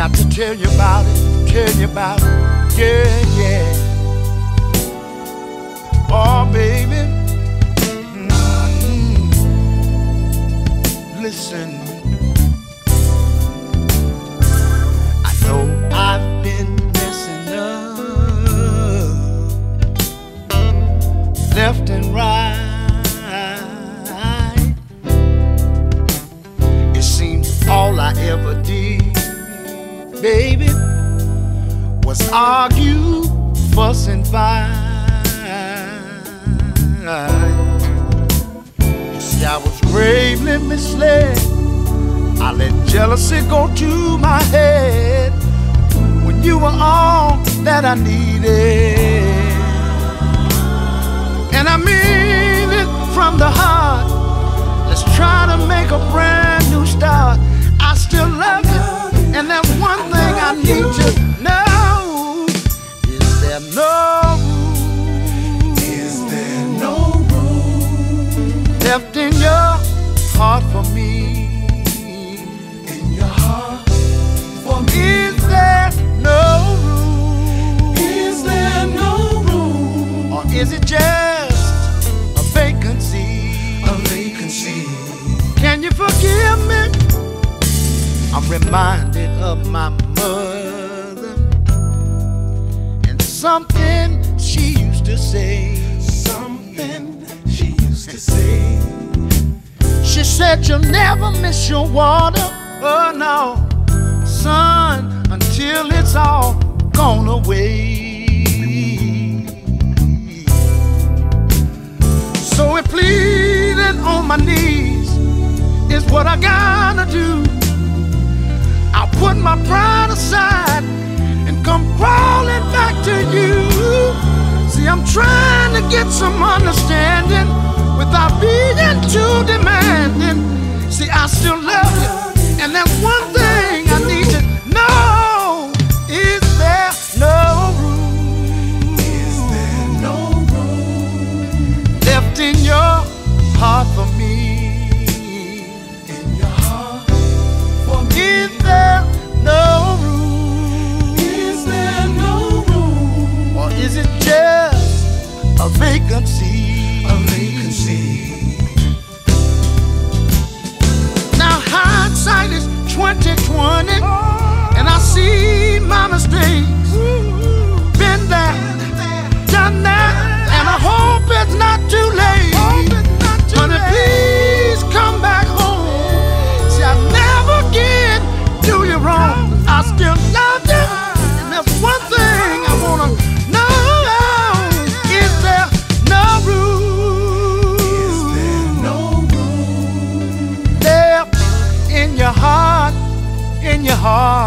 got to tell you about it, yeah, yeah. Oh, baby, listen. I know I've been messing up, left and right. It seems all I ever did, baby, was argue, fuss and fight. You see, I was gravely misled. I let jealousy go to my head when you were all that I needed. And I mean it from the heart. Let's try to make a brand new start. I still love you, and there's one thing I need to know. Is there no room? Is there no room left in your heart for me? in your heart for me? Is there no room? Is there no room? Or is it just a vacancy? A vacancy. Can you forgive me? I'm reminded of my mother and something she used to say. Something she used to say. She said you'll never miss your water, oh no, son, until it's all gone away. So it pleading on my knees is what I gotta do. I'll put my pride aside and come crawling back to you. See, I'm trying to get some understanding without being too demanding. See, I still love you, and there's one thing I need to know. Is there no room? Is there no room left in your heart for me? in your heart for me? Is there no room? Is there no room? Or is it just a vacancy? A vacancy. Now hindsight is 20/20, and I see my mistakes. Been there, done that, and I hope it's not too late. Honey, please come back home. See, I never again do you wrong. I still love you, and there's one thing I wanna know. Is there no room? Is there no room Left in your heart, in your heart?